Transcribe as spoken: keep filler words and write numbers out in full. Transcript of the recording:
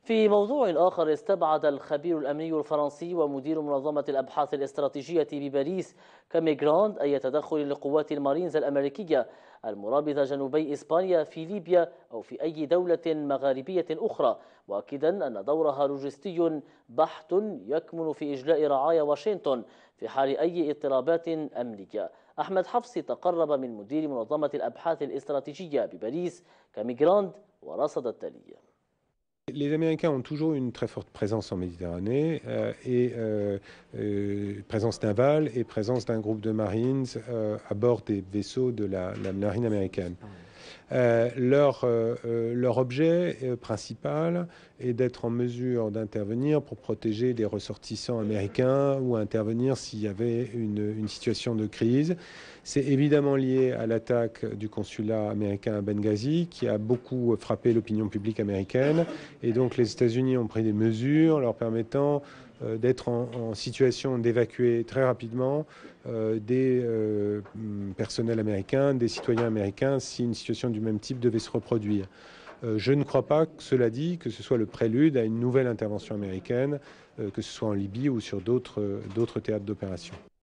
في موضوع آخر، استبعد الخبير الأمني الفرنسي ومدير منظمة الأبحاث الاستراتيجية بباريس كاميغراند أي تدخل لقوات المارينز الأمريكية المرابطة جنوبي إسبانيا في ليبيا أو في أي دولة مغاربية أخرى، مؤكدا أن دورها لوجستي بحت يكمن في إجلاء رعايا واشنطن في حال أي اضطرابات أمنية. أحمد حفصي تقرب من مدير منظمة الأبحاث الاستراتيجية بباريس كاميغراند ورصد التالي. Les Américains ont toujours une très forte présence en Méditerranée, euh, et euh, euh, présence navale et présence d'un groupe de Marines euh, à bord des vaisseaux de la, la marine américaine. Euh, leur, euh, leur objet euh, principal est d'être en mesure d'intervenir pour protéger les ressortissants américains ou intervenir s'il y avait une, une situation de crise. C'est évidemment lié à l'attaque du consulat américain à Benghazi qui a beaucoup frappé l'opinion publique américaine, et donc les États-Unis ont pris des mesures leur permettant euh, d'être en, en situation d'évacuer très rapidement euh, des euh, personnels américains, des citoyens américains si une situation du même type devait se reproduire. Euh, je ne crois pas, cela dit, que ce soit le prélude à une nouvelle intervention américaine, euh, que ce soit en Libye ou sur d'autres d'autres théâtres d'opération.